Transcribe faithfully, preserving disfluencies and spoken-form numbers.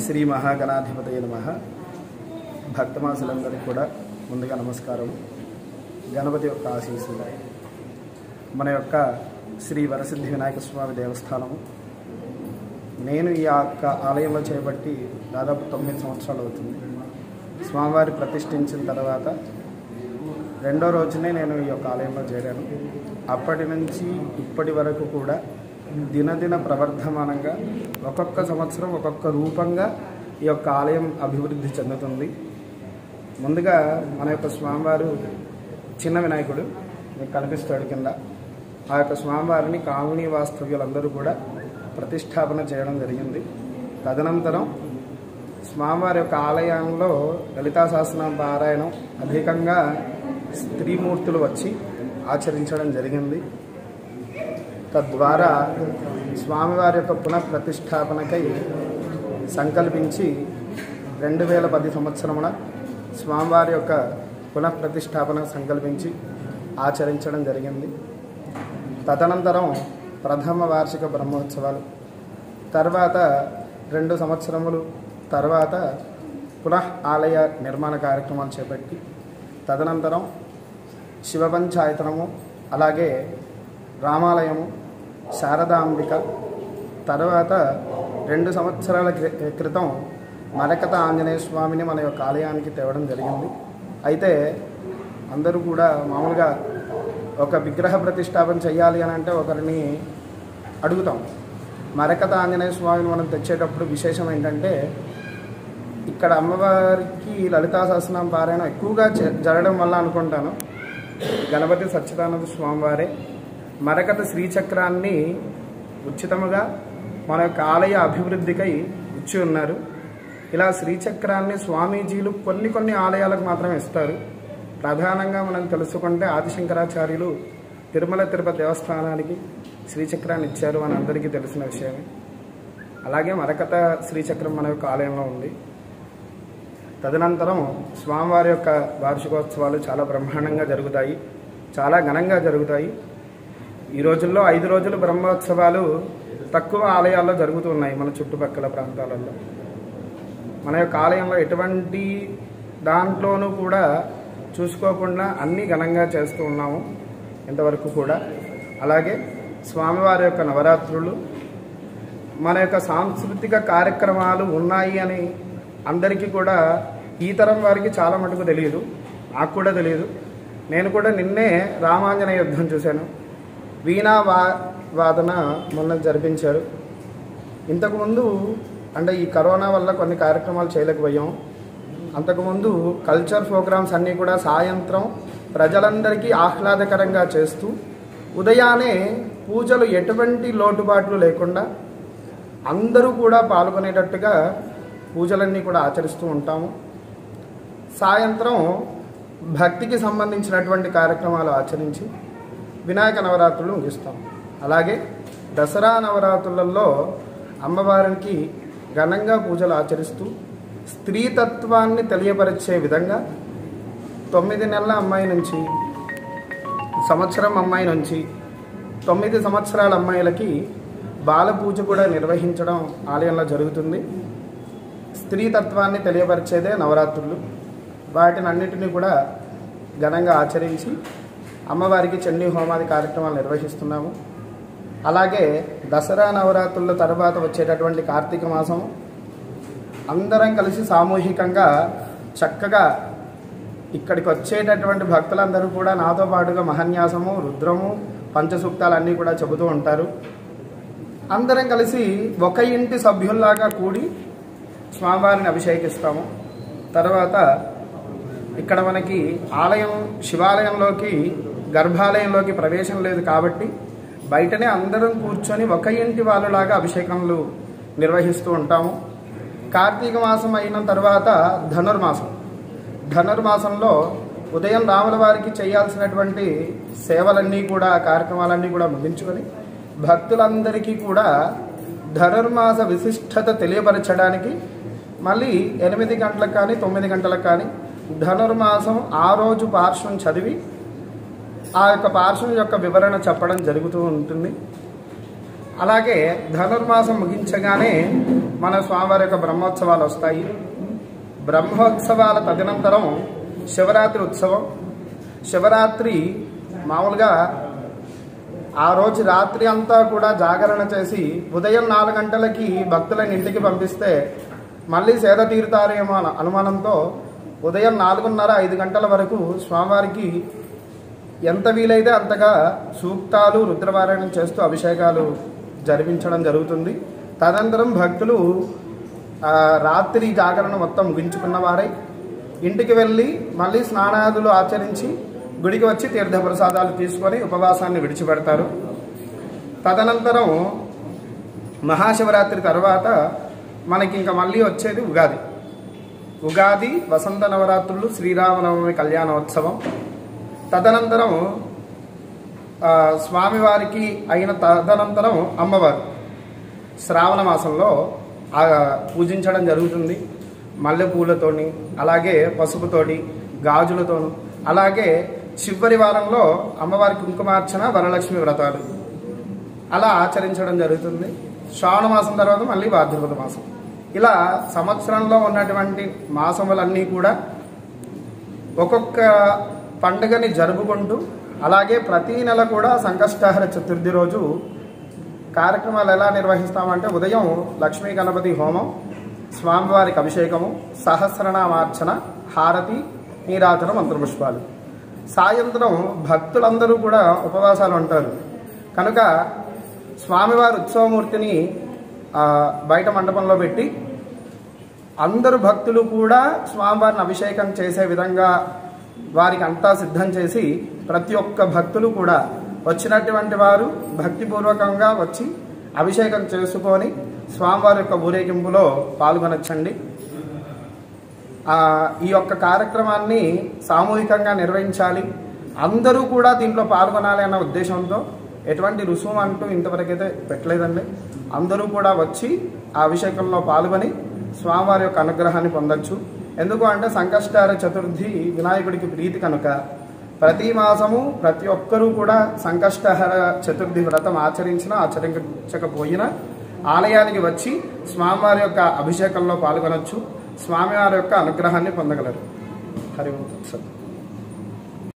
శ్రీ మహాగణాధిపతయ నమః. భక్తమాసులందరికీ కూడా ముందుగా నమస్కారం. గణపతి యొక్క ఆశీస్సులు. మన యొక్క శ్రీ వరసిద్ధి వినాయక స్వామి దేవస్థానము నేను ఈ యొక్క ఆలయంలో చేపట్టి దాదాపు తొమ్మిది సంవత్సరాలు అవుతుంది. స్వామివారి ప్రతిష్ఠించిన తర్వాత రెండో రోజునే నేను ఈ యొక్క ఆలయంలో చేరాను. అప్పటి నుంచి ఇప్పటి వరకు కూడా దినదిన ప్రవర్ధమానంగా ఒక్కొక్క సంవత్సరం ఒక్కొక్క రూపంగా ఈ యొక్క ఆలయం అభివృద్ధి చెందుతుంది. ముందుగా మన యొక్క స్వామివారు చిన్న వినాయకుడు మీకు కనిపిస్తాడు కింద. ఆ యొక్క స్వామివారిని కామిని వాస్తవ్యులందరూ కూడా ప్రతిష్టాపన చేయడం జరిగింది. తదనంతరం స్వామివారి యొక్క ఆలయంలో లలితా సహస్రనామ పారాయణం అధికంగా స్త్రీమూర్తులు వచ్చి ఆచరించడం జరిగింది. తద్వారా స్వామివారి యొక్క పునఃప్రతిష్టాపనకై సంకల్పించి రెండు వేల పది సంవత్సరమున స్వామివారి యొక్క పునఃప్రతిష్టాపన సంకల్పించి ఆచరించడం జరిగింది. తదనంతరం ప్రథమ వార్షిక బ్రహ్మోత్సవాలు తర్వాత రెండు సంవత్సరములు తర్వాత పునః ఆలయ నిర్మాణ కార్యక్రమాలు చేపట్టి తదనంతరం శివపంచాయతనము, అలాగే రామాలయము, శారదాంబిక, తర్వాత రెండు సంవత్సరాల క్రితం మరకత ఆంజనేయ స్వామిని మన యొక్క ఆలయానికి తేవడం జరిగింది. అయితే అందరూ కూడా మామూలుగా ఒక విగ్రహ ప్రతిష్టాపన చేయాలి అని అంటే ఒకరిని అడుగుతాం. మరకత ఆంజనేయ స్వామిని మనం తెచ్చేటప్పుడు విశేషం ఏంటంటే ఇక్కడ అమ్మవారికి లలితా సహస్రనామ పారాయణం ఎక్కువగా జరగడం వల్ల అనుకుంటాను గణపతి సచ్చిదానంద స్వామివారే మరకత శ్రీచక్రాన్ని ఉచితముగా మన యొక్క ఆలయ అభివృద్ధికై ఇచ్చి ఉన్నారు. ఇలా శ్రీచక్రాన్ని స్వామీజీలు కొన్ని కొన్ని ఆలయాలకు మాత్రమే ఇస్తారు. ప్రధానంగా మనం తెలుసుకుంటే ఆదిశంకరాచార్యులు తిరుమల తిరుపతి దేవస్థానానికి శ్రీచక్రాన్ని ఇచ్చారు అని అందరికీ తెలిసిన విషయమే. అలాగే మరకత శ్రీచక్రం మన యొక్క ఆలయంలో ఉంది. తదనంతరం స్వామివారి యొక్క వార్షికోత్సవాలు చాలా బ్రహ్మాండంగా జరుగుతాయి, చాలా ఘనంగా జరుగుతాయి. ఈ రోజుల్లో ఐదు రోజులు బ్రహ్మోత్సవాలు తక్కువ ఆలయాల్లో జరుగుతున్నాయి మన చుట్టుపక్కల ప్రాంతాలలో. మన యొక్క ఆలయంలో ఎటువంటి దాంట్లోనూ కూడా చూసుకోకుండా అన్నీ ఘనంగా చేస్తూ ఉన్నాము ఇంతవరకు కూడా. అలాగే స్వామివారి యొక్క నవరాత్రులు, మన యొక్క సాంస్కృతిక కార్యక్రమాలు ఉన్నాయి అని అందరికీ కూడా ఈ తరం వారికి చాలా మటుకు తెలియదు, నాకు కూడా తెలియదు. నేను కూడా నిన్నే రామాంజనేయ యుద్ధం చూశాను. వీణా వా వాదన మొన్న జరిపించారు. ఇంతకుముందు అంటే ఈ కరోనా వల్ల కొన్ని కార్యక్రమాలు చేయలేకపోయాం. అంతకుముందు కల్చర్ ప్రోగ్రామ్స్ అన్నీ కూడా సాయంత్రం ప్రజలందరికీ ఆహ్లాదకరంగా చేస్తూ ఉదయాన్నే పూజలు ఎటువంటి లోటుబాట్లు లేకుండా అందరూ కూడా పాల్గొనేటట్టుగా పూజలన్నీ కూడా ఆచరిస్తూ ఉంటాము. సాయంత్రం భక్తికి సంబంధించినటువంటి కార్యక్రమాలు ఆచరించి వినాయక నవరాత్రులు ముగిస్తాం. అలాగే దసరా నవరాత్రులలో అమ్మవారికి ఘనంగా పూజలు ఆచరిస్తూ స్త్రీతత్వాన్ని తెలియపరిచే విధంగా తొమ్మిది నెలల అమ్మాయి నుంచి సంవత్సరం అమ్మాయి నుంచి తొమ్మిది సంవత్సరాల అమ్మాయిలకి బాల పూజ కూడా నిర్వహించడం ఆలయంలో జరుగుతుంది. స్త్రీతత్వాన్ని తెలియపరిచేదే నవరాత్రులు. వాటిని అన్నిటినీ కూడా ఘనంగా ఆచరించి అమ్మవారికి చండీ హోమాది కార్యక్రమాలు నిర్వహిస్తున్నాము. అలాగే దసరా నవరాత్రుల తర్వాత వచ్చేటటువంటి కార్తీక మాసం అందరం కలిసి సామూహికంగా చక్కగా ఇక్కడికి వచ్చేటటువంటి భక్తులందరూ కూడా నాతో పాటుగా మహన్యాసము, రుద్రము, పంచసూక్తాలు అన్నీ కూడా చెబుతూ ఉంటారు. అందరం కలిసి ఒక ఇంటి సభ్యుల్లాగా కూడి స్వామివారిని అభిషేకిస్తాము. తర్వాత ఇక్కడ మనకి ఆలయం శివాలయంలోకి గర్భాలయంలోకి ప్రవేశం లేదు కాబట్టి బయటనే అందరం కూర్చొని ఒక ఇంటి వాళ్ళలాగా అభిషేకములు నిర్వహిస్తూ ఉంటాము. కార్తీక మాసం అయిన తర్వాత ధనుర్మాసం ధనుర్మాసంలో ఉదయం రాముల వారికి చేయాల్సినటువంటి సేవలన్నీ కూడా కార్యక్రమాలన్నీ కూడా ముగించుకొని భక్తులందరికీ కూడా ధనుర్మాస విశిష్టత తెలియపరచడానికి మళ్ళీ ఎనిమిది గంటలకు కానీ తొమ్మిది గంటలకు కానీ ధనుర్మాసం ఆ రోజు పార్శ్వం చదివి ఆ యొక్క పార్శ్వం యొక్క వివరణ చెప్పడం జరుగుతూ ఉంటుంది. అలాగే ధనుర్మాసం ముగించగానే మన స్వామివారి యొక్క బ్రహ్మోత్సవాలు వస్తాయి. బ్రహ్మోత్సవాల తదనంతరం శివరాత్రి ఉత్సవం. శివరాత్రి మామూలుగా ఆ రోజు రాత్రి అంతా కూడా జాగరణ చేసి ఉదయం నాలుగు గంటలకి భక్తులను ఇంటికి పంపిస్తే మళ్ళీ సేద తీరుతారేమో అన అనుమానంతో ఉదయం నాలుగున్నర ఐదు గంటల వరకు స్వామివారికి ఎంత వీలైతే అంతగా సూక్తాలు రుద్రపారాయణం చేస్తూ అభిషేకాలు జరిపించడం జరుగుతుంది. తదనంతరం భక్తులు రాత్రి జాగరణ మొత్తం ముగించుకున్న వారై ఇంటికి వెళ్ళి మళ్ళీ స్నానాదులు ఆచరించి గుడికి వచ్చి తీర్థప్రసాదాలు తీసుకొని ఉపవాసాన్ని విడిచిపెడతారు. తదనంతరం మహాశివరాత్రి తర్వాత మనకి ఇంకా మళ్ళీ వచ్చేది ఉగాది. ఉగాది, వసంత నవరాత్రులు, శ్రీరామనవమి కళ్యాణోత్సవం. తదనంతరం స్వామివారికి అయిన తదనంతరం అమ్మవారు శ్రావణ మాసంలో పూజించడం జరుగుతుంది. మల్లెపూలతోని, అలాగే పసుపుతోటి, గాజులతోను. అలాగే చివరి వారంలో అమ్మవారి కుంకుమార్చన, వరలక్ష్మి వ్రతాలు అలా ఆచరించడం జరుగుతుంది. శ్రావణ మాసం తర్వాత మళ్ళీ భాద్రపద మాసం. ఇలా సంవత్సరంలో ఉన్నటువంటి మాసములన్నీ కూడా ఒక్కొక్క పండుగని జరుపుకుంటూ, అలాగే ప్రతి నెల కూడా సంకష్టహర చతుర్థి రోజు కార్యక్రమాలు ఎలా నిర్వహిస్తామంటే ఉదయం లక్ష్మీ గణపతి హోమం, స్వామివారికి అభిషేకము, సహస్రనామార్చన, హారతి, నీరాజన, మంత్రపుష్పాలు. సాయంత్రం భక్తులందరూ కూడా ఉపవాసాలు ఉంటారు కనుక స్వామివారి ఉత్సవమూర్తిని బయట మండపంలో పెట్టి అందరు భక్తులు కూడా స్వామివారిని అభిషేకం చేసే విధంగా వారికి అంతా సిద్ధం చేసి ప్రతి ఒక్క భక్తులు కూడా వచ్చినటువంటి వారు భక్తిపూర్వకంగా వచ్చి అభిషేకం చేసుకొని స్వామివారి యొక్క ఊరేగింపులో పాల్గొనొచ్చండి. ఈ యొక్క కార్యక్రమాన్ని సామూహికంగా నిర్వహించాలి, అందరూ కూడా దీంట్లో పాల్గొనాలి అన్న ఉద్దేశంతో ఎటువంటి రుసుము అంటూ ఇంతవరకైతే పెట్టలేదండి. అందరూ కూడా వచ్చి ఆ అభిషేకంలో పాల్గొని స్వామివారి యొక్క అనుగ్రహాన్ని పొందొచ్చు. ఎందుకు అంటే సంకష్టహర చతుర్థి వినాయకుడికి ప్రీతి కనుక ప్రతి మాసము ప్రతి ఒక్కరూ కూడా సంకష్టహర చతుర్థి వ్రతం ఆచరించినా ఆచరించకపోయినా ఆలయానికి వచ్చి స్వామివారి యొక్క అభిషేకంలో పాల్గొనొచ్చు, స్వామివారి యొక్క అనుగ్రహాన్ని పొందగలరు. హరి ఓం తత్సత్.